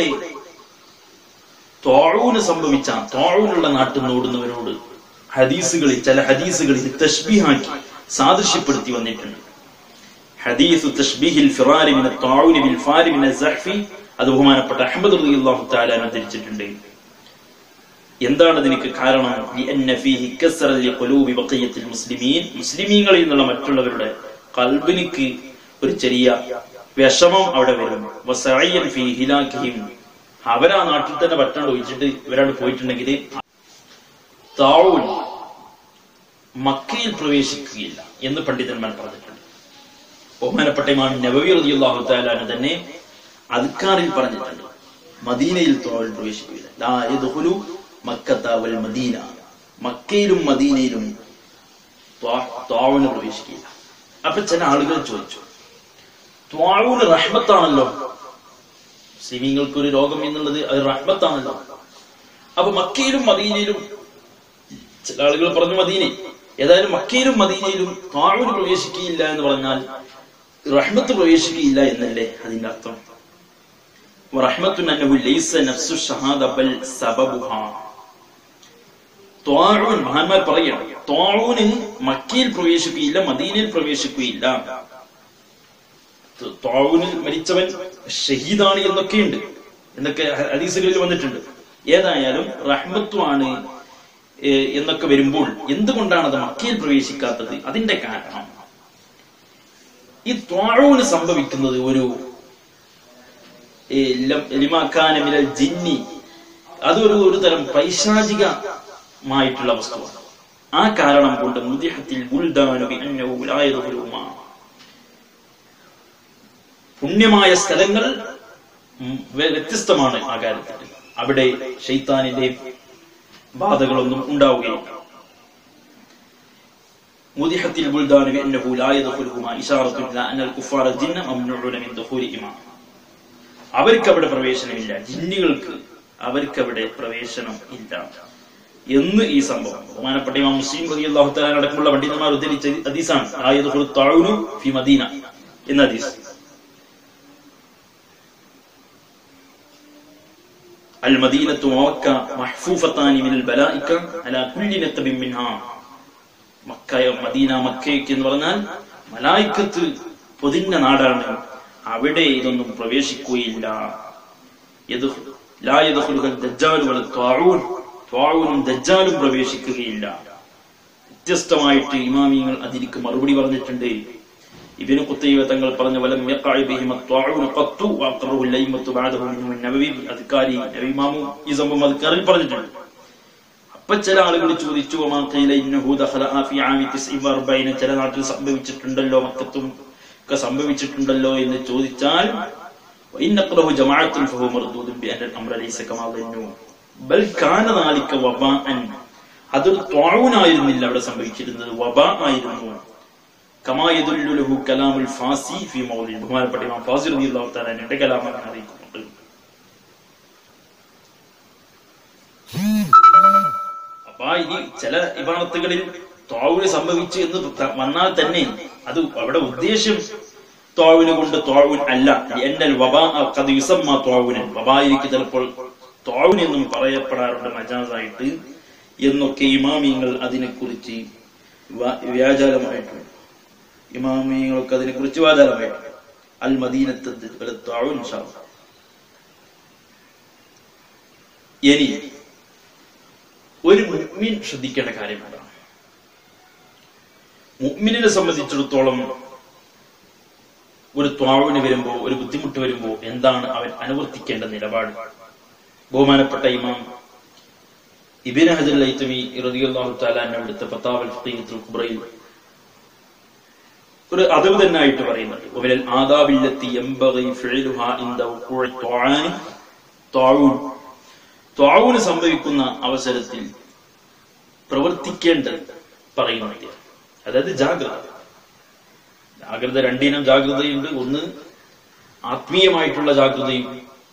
ത്വാഊന് സംഭവിച്ച ത്വാഊനുള്ള നാട്ടിൽ നിന്ന് ഓടുന്നവരോട് ഹദീസുകളിൽ ചില ഹദീസുകളിൽ തശ്ബീഹാക്കി സാദൃശ്യപ്പെടുത്തി വന്നിട്ടുണ്ട്. ഹദീസു തശ്ബീഹിൽ ഫിറാരി മിന ത്വാഊനി ബിൽ ഫാരി മിന സഹ്ഫി, അത് ബഹുമാനപ്പെട്ട അഹ്മദ് റളിയല്ലാഹു തആല ഉദ്ധരിച്ചിട്ടുണ്ട്. എന്താണ് ഇതിനൊക്കെ കാരണം? ലിഅന്ന ഫീഹി കസ്റൻ ലിഖുലൂബി ബഖിയത്തിൽ മുസ്ലിമീൻ. മുസ്ലിമീങ്ങളിൽ നിന്നുള്ള മറ്റുള്ളവരുടെ ഖൽബിനിക്ക് ഒരു ചെറിയ വിഷമം അവിടെ വരും. വസഅയ്യൻ ഫീ ഹിലാകിഹിം, അവരാ നാട്ടിൽ തന്നെ പറ്റാണ്ട് ഒഴിച്ചിട്ട് ഇവരാണ് പോയിട്ടുണ്ടെങ്കിൽ താഊൻ മക്കയിൽ പ്രവേശിക്കുകയില്ല എന്ന് പണ്ഡിതന്മാർ പറഞ്ഞിട്ടുണ്ട്. ബഹുമാനപ്പെട്ട ഇമാം നബവി റളിയല്ലാഹു തആല തന്നെ അദ്കാറിൽ പറഞ്ഞിട്ടുണ്ട്, മദീനയിൽ താഊൻ പ്രവേശിക്കുകയില്ല. ലാ യദ്ഖുലു മക്കത വൽ മദീന, മക്കയിലും മദീനയിലും താഊന് പ്രവേശിക്കുകയില്ല. അപ്പൊ ചില ആളുകൾ ചോദിച്ചു, ത്വാഊന് റഹ്മത്താണല്ലോ, മുസ്ലിമീങ്ങൾക്ക് ഒരു രോഗം എന്നുള്ളത് അത് റഹ്മത്താണല്ലോ, അപ്പൊ മക്കയിലും മദീനയിലും, ചില ആളുകൾ പറഞ്ഞു മദീനയിൽ, ഏതായാലും മക്കയിലും മദീനയിലും ത്വാഊന് പ്രവേശിക്കുകയില്ല എന്ന് പറഞ്ഞാൽ റഹ്മത്ത് പ്രവേശിക്കുകയില്ല എന്നല്ലേ അതിന്റെ അർത്ഥം? റഹ്മത്തുൻ അന്നഹു ലൈസ നഫ്സു ഷഹാദ ബൽ സബബുഹാ. ത്വാഊൻ മഹാന്മാർ പറയാണ്, ത്വാഊന് മക്കയിൽ പ്രവേശിക്കുകയില്ല, മദീനയിൽ പ്രവേശിക്കുകയില്ല. ത്വാഊനിൽ മരിച്ചവൻ ഷഹീദാണ് എന്നൊക്കെയുണ്ട്, എന്നൊക്കെ ഹദീസുകളിൽ വന്നിട്ടുണ്ട്. ഏതായാലും റഹ്മത്വാണ് എന്നൊക്കെ വരുമ്പോൾ എന്തുകൊണ്ടാണ് അത് മക്കയിൽ പ്രവേശിക്കാത്തത്? അതിന്റെ കാരണം ഈ ത്വാഊന് സംഭവിക്കുന്നത് ഒരു ജിന്നി, അതൊരു ഒരു തരം പൈശാചികമായിട്ടുള്ള വസ്തുവാണ്. ആ കാരണം കൊണ്ട് മുദിഹത്തിൽ പുണ്യമായ സ്ഥലങ്ങൾ വ്യത്യസ്തമാണ് ആ കാര്യത്തിൽ. അവിടെ ശൈത്താനിന്റെ ബാധകളൊന്നും ഉണ്ടാവുകയില്ല. മുദിഹത്തിൽ ബുൽദാന ബിഅന്നഹു ലാ യദ്ഖുലുഹുമാ ഇശാറത്തുൻ ഇലാ അന്നൽ കുഫാറ ജിന്ന മംനൂഉന മിൻ ദഖൂലിഹിമാ. അവർക്ക് അവിടെ പ്രവേശനമില്ല, ജിന്നുകൾക്ക് അവർക്ക് അവിടെ പ്രവേശനം ഇല്ല എന്ന് ഈ സംഭവം ബഹുമാനപ്പെട്ട ഇമാം മുസ്ലിം റളിയല്ലാഹു തആല അടക്കമുള്ള പണ്ഡിതന്മാർ ഉദ്ധരിച്ച ഹദീസാണ് ലാ യദ്ഖുലു തഊനു ഫി മദീന എന്ന ഹദീസ്. المدينة ومكة محفوفتان من الملائكة على كل نقب منها. മക്ക മദീന മക്കയ്ക്ക് എന്ന് പറഞ്ഞാൽ മലായിക്കത്ത് പൊതിഞ്ഞ നാടാണ്, അവിടെ ഇതൊന്നും പ്രവേശിക്കുകയില്ല. ത്വാഊനും ദജ്ജാലും പ്രവേശിക്കുകയില്ല. വ്യത്യസ്തമായിട്ട് ഇമാമിയങ്ങൾ അതിലേക്ക് മറുപടി പറഞ്ഞിട്ടുണ്ട്. ഇബ്നു ഖുതൈബ തങ്ങൾ പറഞ്ഞ വലം യഖഅ ബിഹിം അത്വാഊന ഖത്തു വഅഖറഹു അൽ-അയിമ്മത്തു ബഅദഹു മിൻ നബവി അദ്കാരി നബി ഇമാമു ഈ സംഭവം അദ്കാറിൽ പറഞ്ഞിട്ടുണ്ട്. അപ്പൊ ചില ആളുകൾ ചോദിച്ചു, വമാ ഖീല ഇന്നഹു ദഖല ഫീ ആമി തസ്ഇ വഅർബഈന, ചില നാട്ടിൽ സംഭവിച്ചിട്ടുണ്ടല്ലോ, മക്കത്തും ഒക്കെ സംഭവിച്ചിട്ടുണ്ടല്ലോ എന്ന് ചോദിച്ചാൽ വഇന്നഖറഹു ജമാഅത്തുൻ ഫഹു മർദൂദുൻ ബിഅന്ന അൽ-അംറ ലൈസ കമാ ദന്നു ബൽ കാന ദാലിക വബാഅൻ, അതൊരു ത്വാഊനായിരുന്നില്ല അവിടെ സംഭവിച്ചിരുന്നത്, വബാ ആയിരുന്നു. കമാ യദുല്ലു ലഹു കലാമുൽ ഫാസി ഫീ മൗലി, ബഹുമാനപ്പെട്ട ഇമാം ഫാസി റളിയല്ലാഹു തആല അൻഹുവിന്റെ കലാമാണ് അറിയിക്കുന്നുണ്ട്. അപ്പൊ ഇനി ചില ഇബാറത്തുകളിൽ ത്വാഊന് സംഭവിച്ചു എന്ന് വന്നാൽ തന്നെ അത് അവിടെ ഉദ്ദേശ്യം ത്വാഊന് കൊണ്ട് ത്വാഊൻ അല്ല. എന്നൽ വബാ ഖദ് യുസമ്മ ത്വാഊനൻ, വബായിക്ക് ചിലപ്പോൾ ത്വാഊൻ എന്നും പറയപ്പെടാറുണ്ട് മജാസായിട്ട് എന്നൊക്കെ ഇമാമിയങ്ങൾ അതിനെക്കുറിച്ച് വ്യാജാലമായിട്ടുണ്ട്. ഇമാമിയങ്ങൾക്ക് അതിനെക്കുറിച്ച് വാചാലമായിട്ടുണ്ട്. അൽ മദീനത്ത് ത്വാഊൻ ഇൻഷാ അല്ലാഹ്. ഇനി ഒരു മുഅ്മിൻ ശ്രദ്ധിക്കേണ്ട കാര്യം എന്താണ്? മുഅ്മിനിനെ സംബന്ധിച്ചിടത്തോളം ഒരു ത്വാഊന് വരുമ്പോ, ഒരു ബുദ്ധിമുട്ട് വരുമ്പോ എന്താണ് അവൻ അനുവർത്തിക്കേണ്ട നിലപാട്? ബഹുമാനപ്പെട്ട ഇമാം ഇബ്നു ഹജർ അൽ-ഹൈതമി റളിയല്ലാഹു തആല അൻഹു എടുത്ത ഫതാവൽ ഫഖീഹത്തുൽ കുബ്രയിൽ ഒരു അദബ് തന്നെയായിട്ട് പറയുന്നുണ്ട്. വമിനൽ ആദാബില്ലത്തി യംബഗി ഫിഅലുഹാ ഇൻദ വുഖൂഇ ത്വാആനി ത്വാഊൻ, ത്വാഊന് സംഭവിക്കുന്ന അവസരത്തിൽ പ്രവർത്തിക്കേണ്ടത് പറയുന്നത്, അതായത് ജാഗ്രത. ജാഗ്രത രണ്ടിനം ജാഗ്രതയുണ്ട്. ഒന്ന് ആത്മീയമായിട്ടുള്ള ജാഗ്രതയും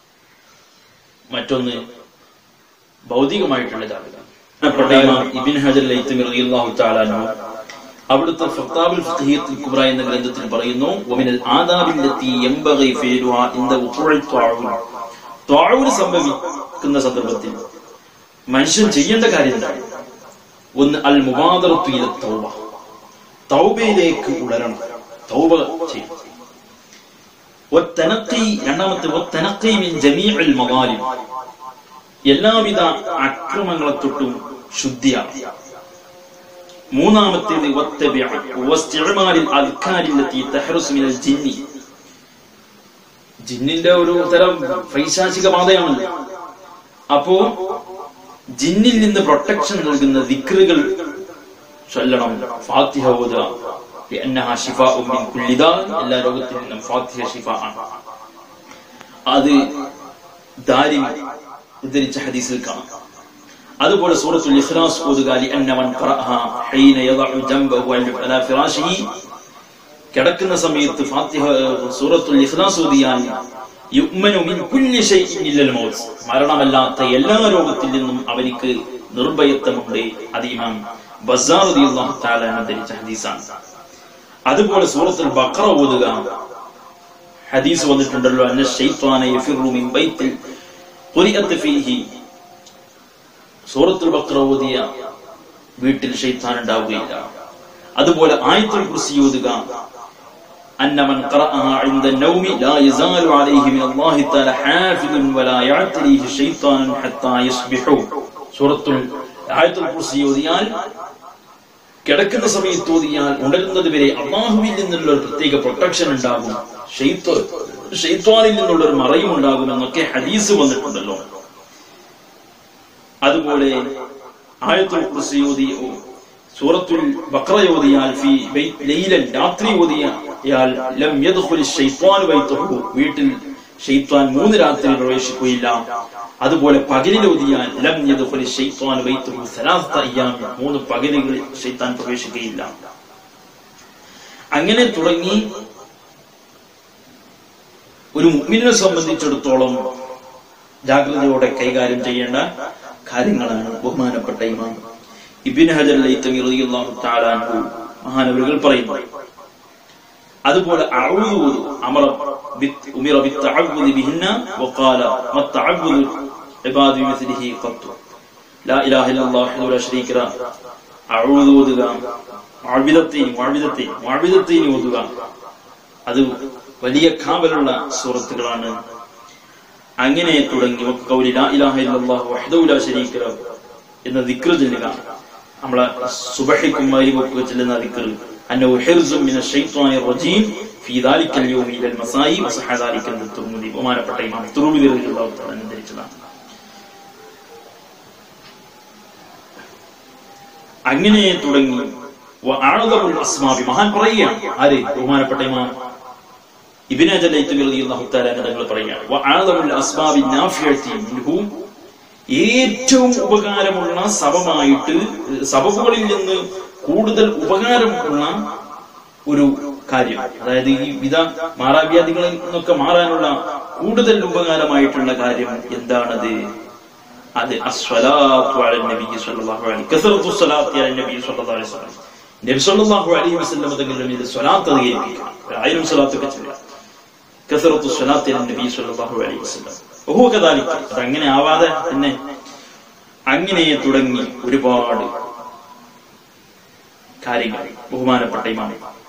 മറ്റൊന്ന് ഭൗതികമായിട്ടുള്ള ജാഗ്രത. ഇബ്നു ഹജർ അൽ-ഹൈതമി റളിയല്ലാഹു തആല അൻഹു അവിടുത്തെ ഫതാവുൽ ഫഖീഹത്തുൽ കുബ്ര എന്ന ഗ്രന്ഥത്തിൽ പറയുന്നു, വമിനൽ ആദാബില്ലത്തി യംബഗി ഫിഅലുഹാ ഇൻദ വുഖൂഇ ത്വാഊൻ, ത്വാഊന് സംഭവിക്കുന്ന സന്ദർഭത്തിൽ മനുഷ്യൻ ചെയ്യേണ്ട കാര്യം എന്താണ്? ഒന്ന് അൽ മുബാദറത്തു ഇല തൗബ, തൗബയിലേക്ക് ഉടരണം, തൗബ ചെയ്യണം. വത്തനഖി, രണ്ടാമത്തെ വത്തനഖി മിൻ ജമീഇൽ മഗാലിം, എല്ലാവിധ അക്രമങ്ങളെ തൊട്ടും ശുദ്ധിയാണ്. മൂന്നാമത്തേത് വത്തബിഅ വസ്തിഅമാലിൽ അദ്കാരില്ലത്തി തഹ്റുസു മിനൽ ജിന്നി, ജിന്നിന്റെ ഒരു തരം പൈശാചിക ബാധയാണല്ലോ. അപ്പോ ജിന്നിൽ നിന്ന് പ്രൊട്ടക്ഷൻ നൽകുന്ന ദിക്റുകൾ ചൊല്ലണം. ഫാത്തിഹ ഓതുക, ലഅന്നഹാ ശിഫാഉൻ മിൻ കുല്ലി ദാ, എല്ലാ രോഗത്തിൽ നിന്നും ഫാത്തിഹ ശിഫാ ആണ്. അത് ദാരിമി ഉദ്ധരിച്ച ഹദീസിൽ കാണാം. അതുപോലെ സൂറത്തുൽ ഇഖ്ലാസ് ഓതുക, ലഅന്ന മൻ ഖറഅഹാ ഹീന യദഉ ജംബഹു അലാ ഫിറാശിഹി, കിടക്കുന്ന സമയത്ത് ഫാത്തിഹ സൂറത്തുൽ ഇഖ്ലാസ് ഓതിയാൽ യുഅ്മനു മിൻ കുല്ലി ശൈഇൻ ഇല്ലൽ മൗത്ത്, മരണമല്ലാത്ത എല്ലാ രോഗത്തിൽ നിന്നും അവനിക്ക് നിർഭയത്വമുണ്ട്. അത് ഇമാം ബസ്സാർ റളിയല്ലാഹു തആല ഉദ്ധരിച്ച ഹദീസാണ്. അതുപോലെ സൂറത്തുൽ ബഖറ ഓതുക, ഹദീസ് വന്നിട്ടുണ്ടല്ലോ, അന്ന ശൈത്വാന യഫിറു മിൻ ബൈത്തിൽ ഖുരിഅത്ത് ഫീഹി, സൂറത്തുൽ ബഖറ ഓതിയ വീട്ടിൽ ശൈത്താൻ ഉണ്ടാവുകയില്ല. അതുപോലെ ആയത്തുൽ കുർസി ഓതുക, أن من قرأها عند النوم لا يزال عليه من الله تعالى حافظ ولا يعتريه الشيطان حتى يصبحوا. സൂറത്തുൽ ആയത്തുൽ കുർസി ഓതിയാൽ, കിടക്കുന്ന സമയത്ത് ഓതിയാൽ ഉണരുന്നത് വരെ അല്ലാഹുവിൽ നിന്നുള്ള ഒരു പ്രത്യേക പ്രൊട്ടക്ഷൻ ഉണ്ടാകും, ശൈത്വാനിൽ നിന്നുള്ള ഒരു മറയും ഉണ്ടാകും എന്നൊക്കെ ഹദീസ് വന്നിട്ടുണ്ടല്ലോ. അതുപോലെ ആയത്തുൽ കുർസി ഓതി സൂറത്തുൽ ബഖറ ഓതിയാൽ ഫീ ലൈലൻ, രാത്രി ഓതിയാൽ ലം യദ്ഖുലി ശൈത്വാനു ബൈതഹു, വീട്ടിൽ ശൈത്വാൻ മൂന്ന് രാത്രി പ്രവേശിക്കുകയില്ല. അതുപോലെ പകലിൽ ഓതിയാൽ ലം യദ്ഖുലി ശൈത്വാനു ബൈതഹു സലാസത അയ്യാം, മൂന്ന് പകലുകളിൽ ശൈത്താൻ പ്രവേശിക്കുകയില്ല. അങ്ങനെ തുടങ്ങി ഒരു മുഅ്മിനെ സംബന്ധിച്ചിടത്തോളം ജാഗ്രതയോടെ കൈകാര്യം ചെയ്യേണ്ട കാര്യങ്ങളാണ് ബഹുമാനപ്പെട്ട ഇമാം ഇബ്നു ഹജർ അൽ-ഹൈതമി റളിയല്ലാഹു തആല അൻഹു മഹാനവറുകൾ പറയുന്നു. അതുപോലെ അഊദു അമറ ബിത് ഉമിറ ബിത്തഅവ്വുദി ബിഹിന്ന വഖാല മത്തഅവ്വുദു ഇബാദി മിസ്ലിഹി ഖത്തു ലാ ഇലാഹ ഇല്ലല്ലാഹു വഹ്ദഹു ലാ ശരീക ലഹു. അഊദു ഓതുക മുഅവ്വിദത്തൈനി മുഅവ്വിദത്തൈനി മുഅവ്വിദത്തൈനി ഓതുക. അത് വലിയ കാവലുള്ള സൂറത്തുകളാണ്. അങ്ങനെ തുടങ്ങി ഖൗലി ലാ ഇലാഹ ഇല്ലല്ലാഹു വഹ്ദഹു ലാ ശരീക ലഹു എന്ന ദിക്ർ ചൊല്ലുക. നമ്മളെ സുബഹിക്കും മഗ്രിബിനും ചൊല്ലുന്ന ദിക്ർ അന്നഹു ഹിർസും മിനശ് ശൈത്വാനിർ റജീം ഫീ ദാലിക്കൽ യൗമി ഇലൽ മസായി വസഹ ദാലിക്കൽ തുർമുദി. ബഹുമാനപ്പെട്ട ഇമാം തുർമുദി റളിയല്ലാഹു തആല ഉദ്ധരിച്ചതാണ്. അങ്ങനെ തുടങ്ങി വഅഅദമുൽ അസ്മാബി മഹാൻ പറയുകയാണ്. ആര്? ബഹുമാനപ്പെട്ട ഇമാം ഇബ്നു അജലൈത്ത് റളിയല്ലാഹു തആല തങ്ങൾ പറയുകയാണ് വഅഅദമുൽ അസ്മാബി നാഫിയത്തി മിൻഹു ഏറ്റവും ഉപകാരമുള്ള സബബായിട്ട് സബബുകളിൽ നിന്ന് കൂടുതൽ ഉപകാരമുള്ള ഒരു കാര്യം, അതായത് ഈ വിധ മാറാവ്യാധികളിൽ നിന്നൊക്കെ മാറാനുള്ള കൂടുതൽ ഉപകാരമായിട്ടുള്ള കാര്യം എന്താണത്? അത് അസ്സലാത്തു അലൻ നബി സ്വല്ലല്ലാഹു അലൈഹി കസറത്തു സ്വലാത്തി അലൻ നബി സ്വല്ലല്ലാഹു അലൈഹി വസല്ലം. നബി സ്വല്ലല്ലാഹു അലൈഹി വസല്ലം തങ്ങളുടെ മേൽ സ്വലാത്ത് അധികരിപ്പിക്കുക. ആയിരം സ്വലാത്തൊക്കെ ചൊല്ലുക. കസറത്തു സ്വലാത്തി അലൻ നബി സ്വല്ലല്ലാഹു അലൈഹി വസല്ലം. വഹുവ കദാലിക. അതങ്ങനെ ആവാതെ പിന്നെ അങ്ങനെ തുടങ്ങി ഒരുപാട് കാര്യങ്ങൾ. ബഹുമാനപ്പെട്ട ഇമാം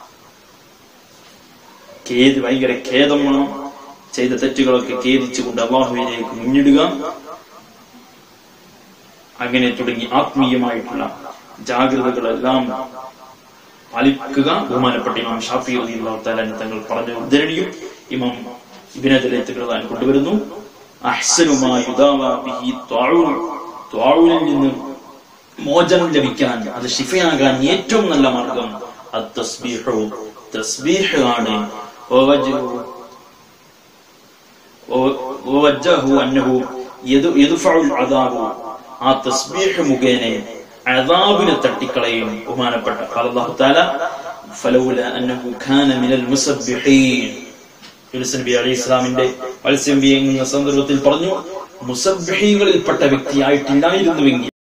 ഖേദ് ഭയങ്കര ഖേദം വേണം. ചെയ്ത തെറ്റുകളൊക്കെ ഖേദിച്ചുകൊണ്ട് അല്ലാഹുവിലേക്ക് മുന്നിടുക. അങ്ങനെ തുടങ്ങി ആത്മീയമായിട്ടുള്ള ജാഗ്രതകളെല്ലാം പാലിക്കുക. ബഹുമാനപ്പെട്ട ഇമാം ഷാഫി റളിയല്ലാഹു തആല തങ്ങൾ പറഞ്ഞ ഉദ്ധരണിയും ഇമാം ഇബ്നു അജലൈത്ത് റളിയല്ലാഹു കൊണ്ടുവരുന്നു. അഹ്സനു മാ യുദാവാ ബിഹി ത്വാഊൻ, ത്വാഊനിൽ നിന്ന് മോചനം ലഭിക്കാൻ, അത് ശിഫയാകാൻ ഏറ്റവും നല്ല മാർഗം അത്തസ്ബീഹു, തസ്ബീഹ് ആണ്. വവജ്ജഹു അന്നഹു യദ്ഫഉൽ അദാബു, ആ തസ്ബീഹ് മുഖേന അദാബിനെ തട്ടിക്കളയും. ബഹുമാനപ്പെട്ട അല്ലാഹു തആല ഫലൗല അന്നഹു കാന മിനൽ മുസബ്ബിഹീൻ, യൂനുസ് നബി അലൈഹി ഇസ്ലാമിന്റെ മത്സ്യം വീങ്ങുന്ന സന്ദർഭത്തിൽ പറഞ്ഞു, മുസബ്ബിഹീങ്ങളിൽപ്പെട്ട വ്യക്തിയായിട്ടില്ലായിരുന്നുവെങ്കിൽ